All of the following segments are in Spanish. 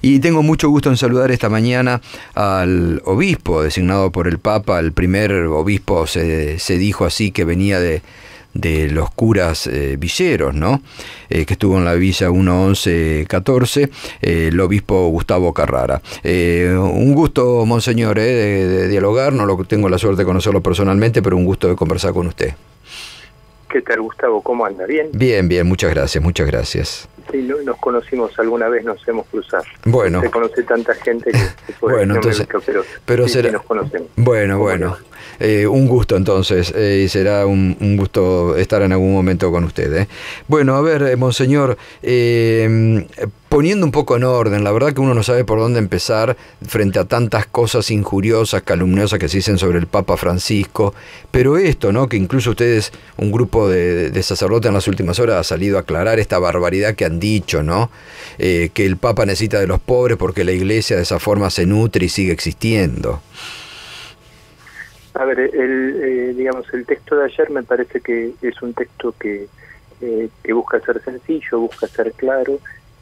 Y tengo mucho gusto en saludar esta mañana al obispo designado por el Papa, el primer obispo, se dijo así, que venía de los curas villeros, ¿no? Que estuvo en la Villa 1114, el obispo Gustavo Carrara. Un gusto, monseñor, de dialogar, no tengo la suerte de conocerlo personalmente, pero un gusto de conversar con usted. ¿Qué tal, Gustavo? ¿Cómo anda? ¿Bien? Bien, bien, muchas gracias, muchas gracias. Sí, nos conocimos alguna vez, nos hemos cruzado. Bueno. Se conoce tanta gente que por bueno, no entonces, pero sí, será, nos conocemos. Bueno. Un gusto entonces, y será un gusto estar en algún momento con usted. Bueno, a ver, monseñor, poniendo un poco en orden, la verdad que uno no sabe por dónde empezar frente a tantas cosas injuriosas, calumniosas que se dicen sobre el Papa Francisco, pero esto, ¿no? Que incluso ustedes, un grupo de sacerdotes en las últimas horas ha salido a aclarar esta barbaridad que han dicho, ¿no? Que el Papa necesita de los pobres porque la Iglesia de esa forma se nutre y sigue existiendo. A ver, digamos, el texto de ayer me parece que es un texto que busca ser sencillo, busca ser claro.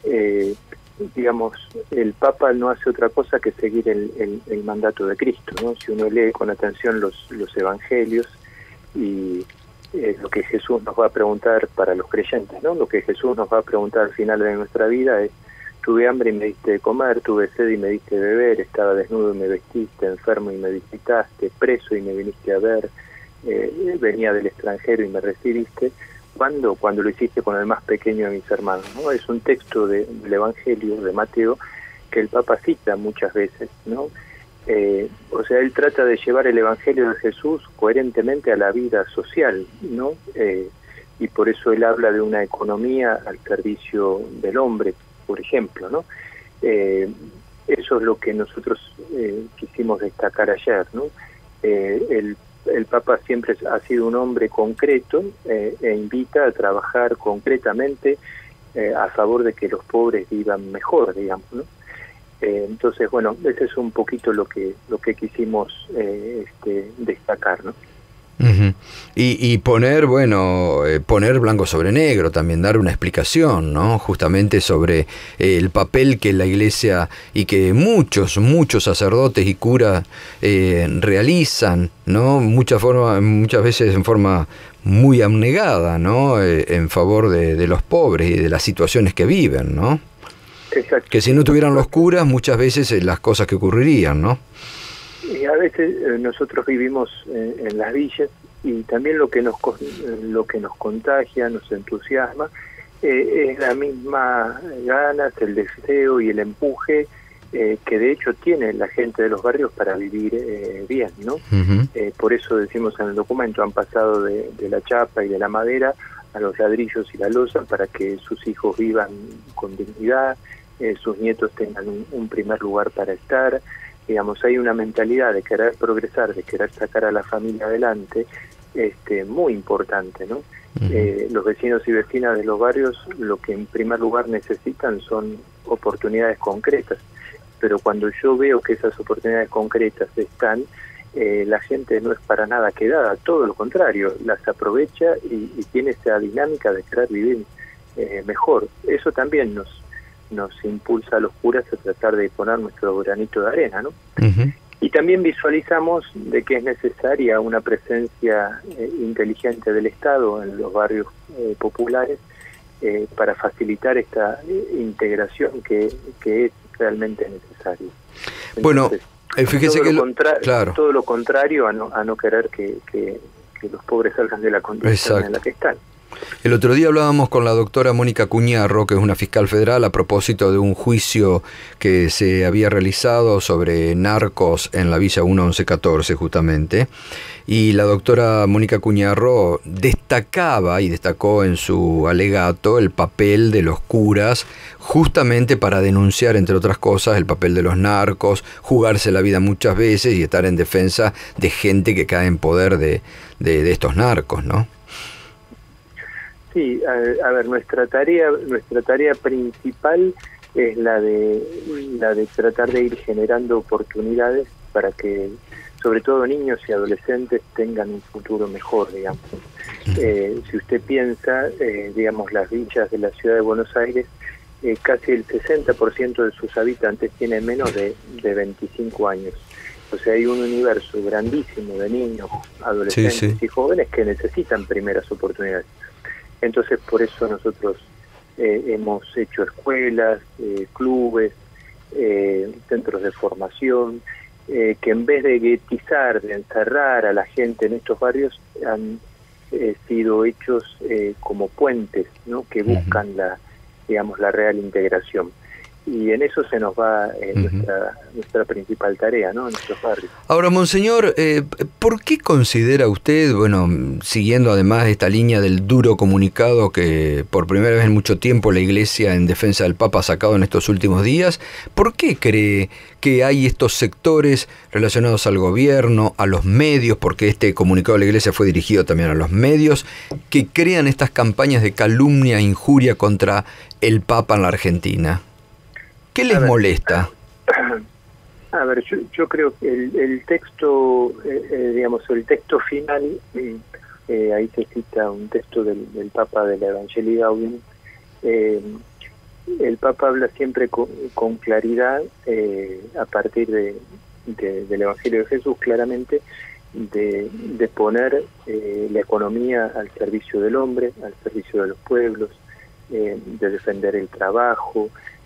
Digamos, el Papa no hace otra cosa que seguir el mandato de Cristo, ¿no? Si uno lee con atención los evangelios y lo que Jesús nos va a preguntar para los creyentes, ¿no? Lo que Jesús nos va a preguntar al final de nuestra vida es: tuve hambre y me diste de comer, tuve sed y me diste de beber, estaba desnudo y me vestiste, enfermo y me visitaste, preso y me viniste a ver, venía del extranjero y me recibiste. ¿Cuándo? Cuando lo hiciste con el más pequeño de mis hermanos, ¿no? Es un texto del Evangelio de Mateo que el Papa cita muchas veces, ¿no? O sea, él trata de llevar el Evangelio de Jesús coherentemente a la vida social, ¿no? Y por eso él habla de una economía al servicio del hombre, por ejemplo, ¿no? Eso es lo que nosotros quisimos destacar ayer, ¿no? El Papa siempre ha sido un hombre concreto e invita a trabajar concretamente a favor de que los pobres vivan mejor, digamos, ¿no? Entonces, bueno, ese es un poquito lo que quisimos destacar, ¿no? Uh-huh. Y poner, poner blanco sobre negro, también dar una explicación, ¿no? Justamente sobre el papel que la Iglesia y que muchos sacerdotes y curas realizan, ¿no? Muchas veces en forma muy abnegada, ¿no? En favor de los pobres y de las situaciones que viven, ¿no? Exacto. Que si no tuvieran los curas, muchas veces las cosas que ocurrirían, ¿no? Y a veces nosotros vivimos en las villas y también lo que nos contagia, nos entusiasma, es la misma ganas, el deseo y el empuje que de hecho tiene la gente de los barrios para vivir bien, ¿no? Uh-huh. Por eso decimos en el documento, han pasado de la chapa y de la madera a los ladrillos y la losa para que sus hijos vivan con dignidad, sus nietos tengan un primer lugar para estar. Digamos, hay una mentalidad de querer progresar, de querer sacar a la familia adelante, muy importante, ¿no? Uh-huh. Los vecinos y vecinas de los barrios lo que en primer lugar necesitan son oportunidades concretas, pero cuando yo veo que esas oportunidades concretas están, la gente no es para nada quedada, todo lo contrario, las aprovecha y tiene esa dinámica de querer vivir mejor. Eso también nos impulsa a los curas a tratar de poner nuestro granito de arena, ¿no? Uh-huh. Y también visualizamos de que es necesaria una presencia inteligente del Estado en los barrios populares para facilitar esta integración que es realmente necesaria. Bueno, fíjese todo lo contrario a no querer que los pobres salgan de la condición Exacto. en la que están. El otro día hablábamos con la doctora Mónica Cuñarro, que es una fiscal federal, a propósito de un juicio que se había realizado sobre narcos en la Villa 1114 justamente, y la doctora Mónica Cuñarro destacó en su alegato el papel de los curas justamente para denunciar, entre otras cosas, el papel de los narcos, jugarse la vida muchas veces y estar en defensa de gente que cae en poder de estos narcos, ¿no? Sí, a ver, nuestra tarea principal es la de tratar de ir generando oportunidades para que, sobre todo niños y adolescentes, tengan un futuro mejor, digamos. Si usted piensa, digamos, las villas de la ciudad de Buenos Aires casi el 60% de sus habitantes tienen menos de 25 años. O sea, hay un universo grandísimo de niños, adolescentes y jóvenes que necesitan primeras oportunidades. Entonces, por eso nosotros hemos hecho escuelas, clubes, centros de formación, que en vez de guetizar, de encerrar a la gente en estos barrios, han sido hechos como puentes, ¿no? Que buscan la real integración. Y en eso se nos va nuestra principal tarea, ¿no? En nuestros barrios. Ahora, monseñor, ¿por qué considera usted, bueno, siguiendo además esta línea del duro comunicado que por primera vez en mucho tiempo la Iglesia en defensa del Papa ha sacado en estos últimos días, ¿por qué cree que hay estos sectores relacionados al gobierno, a los medios, porque este comunicado de la Iglesia fue dirigido también a los medios, que crean estas campañas de calumnia e injuria contra el Papa en la Argentina? ¿Qué les molesta? A ver, yo creo que el texto, digamos, el texto final, ahí se cita un texto del Papa de la Evangelii Gaudium. El Papa habla siempre con claridad, a partir del Evangelio de Jesús, claramente, de poner la economía al servicio del hombre, al servicio de los pueblos, de defender el trabajo.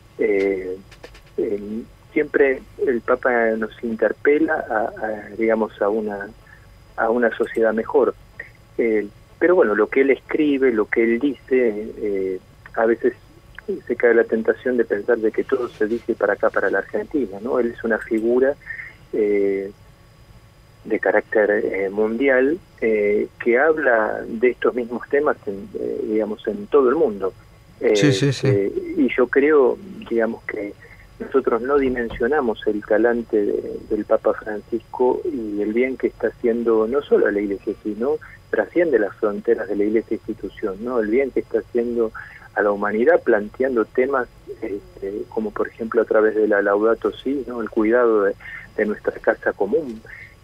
Siempre el Papa nos interpela a una sociedad mejor, pero bueno, lo que él escribe, lo que él dice, a veces se cae la tentación de pensar de que todo se dice para acá, para la Argentina, ¿no? Él es una figura de carácter mundial, que habla de estos mismos temas en todo el mundo. Y yo creo, digamos, que nosotros no dimensionamos el talante del Papa Francisco y el bien que está haciendo no solo a la Iglesia, sino trasciende las fronteras de la Iglesia institución, ¿no? El bien que está haciendo a la humanidad, planteando temas como por ejemplo a través de la Laudato Si, ¿no? El cuidado de nuestra casa común.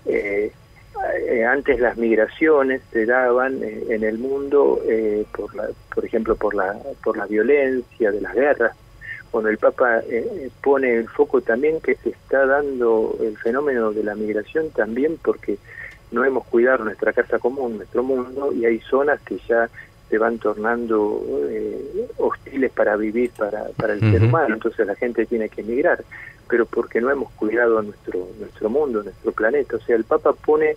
Antes las migraciones se daban en el mundo por ejemplo por la violencia de las guerras. Bueno, el Papa pone el foco también que se está dando el fenómeno de la migración también porque no hemos cuidado nuestra casa común, nuestro mundo, y hay zonas que ya se van tornando hostiles para vivir para el ser humano. Entonces la gente tiene que emigrar, pero porque no hemos cuidado nuestro mundo, nuestro planeta. O sea, el Papa pone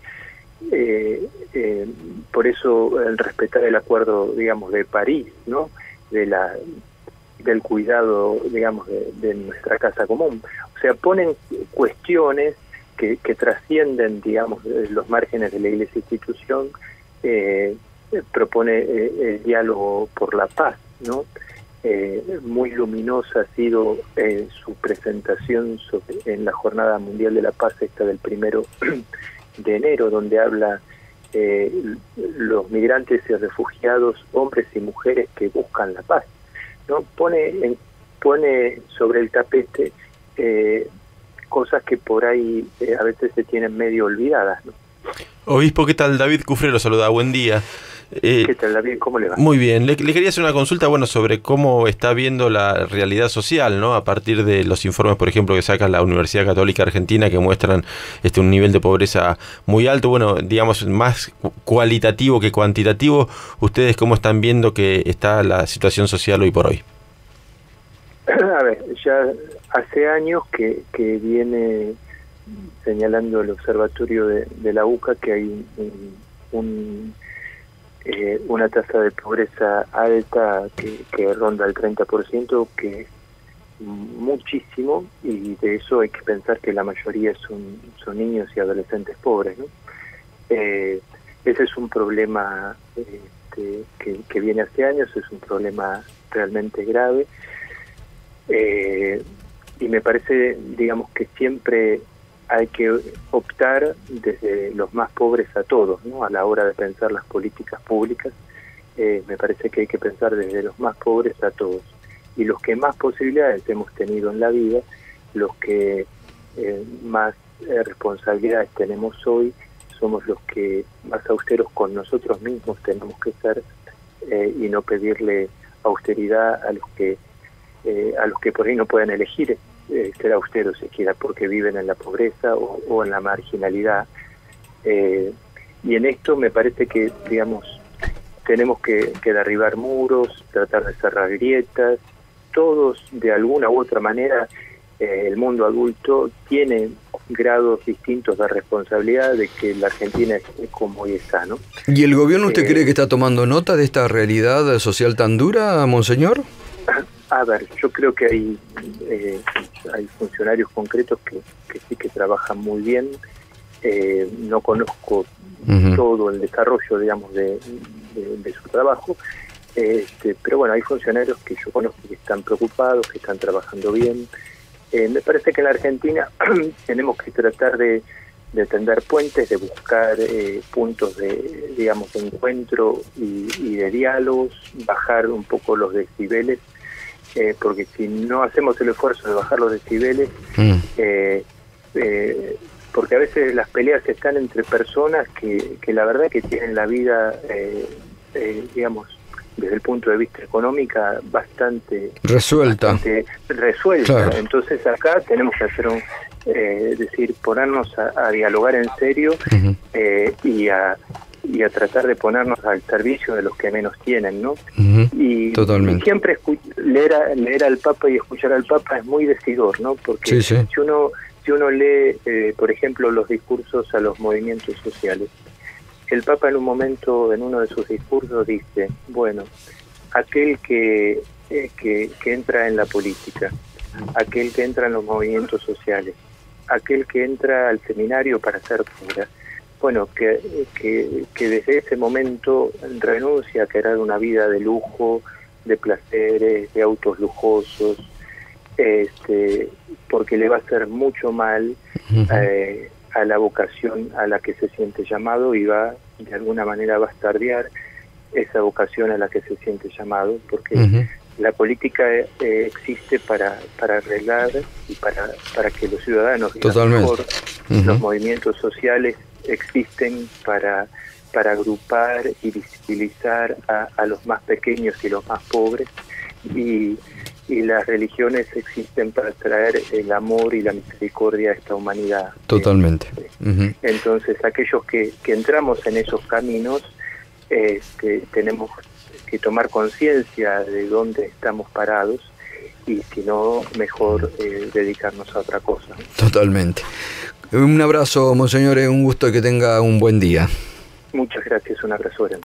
por eso el respetar el acuerdo, digamos, de París, ¿no? Del cuidado, digamos, de nuestra casa común. O sea, ponen cuestiones que trascienden, digamos, los márgenes de la Iglesia institución. Propone el diálogo por la paz, ¿no? Muy luminosa ha sido su presentación en la Jornada Mundial de la Paz, esta del 1 de enero, donde habla los migrantes y refugiados, hombres y mujeres que buscan la paz, ¿no? Pone sobre el tapete cosas que por ahí a veces se tienen medio olvidadas, ¿no? Obispo, ¿qué tal? David Cufré lo saluda, buen día. ¿Qué tal, David? ¿Cómo le va? Muy bien. Le quería hacer una consulta, sobre cómo está viendo la realidad social, ¿no? A partir de los informes, por ejemplo, que saca la Universidad Católica Argentina, que muestran un nivel de pobreza muy alto, digamos, más cualitativo que cuantitativo. ¿Ustedes cómo están viendo que está la situación social hoy por hoy? A ver, ya hace años que viene señalando el observatorio de la UCA que hay una tasa de pobreza alta que ronda el 30%, que es muchísimo, y de eso hay que pensar que la mayoría son niños y adolescentes pobres, ¿no? Ese es un problema que viene hace años, es un problema realmente grave, y me parece, digamos, que siempre hay que optar desde los más pobres a todos, ¿no? A la hora de pensar las políticas públicas, me parece que hay que pensar desde los más pobres a todos. Y los que más posibilidades hemos tenido en la vida, los que más responsabilidades tenemos hoy, somos los que más austeros con nosotros mismos tenemos que ser, y no pedirle austeridad a los que a los que por ahí no pueden elegir ser austeros siquiera porque viven en la pobreza o en la marginalidad. Y en esto me parece que, digamos, tenemos que derribar muros, tratar de cerrar grietas. Todos, de alguna u otra manera, el mundo adulto tiene grados distintos de responsabilidad de que la Argentina es como hoy está, ¿no? ¿Y el gobierno usted cree que está tomando nota de esta realidad social tan dura, monseñor? A ver, yo creo que hay funcionarios concretos que sí que trabajan muy bien. No conozco todo el desarrollo, digamos, de su trabajo, pero bueno, hay funcionarios que yo conozco que están preocupados, que están trabajando bien. Me parece que en la Argentina tenemos que tratar de tender puentes, de buscar puntos de, digamos, de encuentro y de diálogos, bajar un poco los decibeles, porque si no hacemos el esfuerzo de bajar los decibeles, porque a veces las peleas están entre personas que la verdad que tienen la vida, digamos, desde el punto de vista económico, bastante resuelta. Claro. Entonces acá tenemos que hacer ponernos a dialogar en serio y a tratar de ponernos al servicio de los que menos tienen, ¿no? Y siempre leer al Papa y escuchar al Papa es muy decidor, ¿no? Porque si uno lee, por ejemplo, los discursos a los movimientos sociales, el Papa en uno de sus discursos dice, bueno, aquel que entra en la política, aquel que entra en los movimientos sociales, aquel que entra al seminario para ser cura, bueno, que desde ese momento renuncia a querer una vida de lujo, de placeres, de autos lujosos, porque le va a hacer mucho mal a la vocación a la que se siente llamado y de alguna manera va a bastardear esa vocación a la que se siente llamado, porque la política existe para arreglar y para que los ciudadanos vivan mejor. Los movimientos sociales existen para agrupar y visibilizar a los más pequeños y los más pobres, y las religiones existen para traer el amor y la misericordia a esta humanidad. Totalmente. Entonces, aquellos que entramos en esos caminos, tenemos que tomar conciencia de dónde estamos parados y, si no, mejor dedicarnos a otra cosa. Totalmente. Un abrazo, monseñor, un gusto y que tenga un buen día. Muchas gracias, un abrazo grande.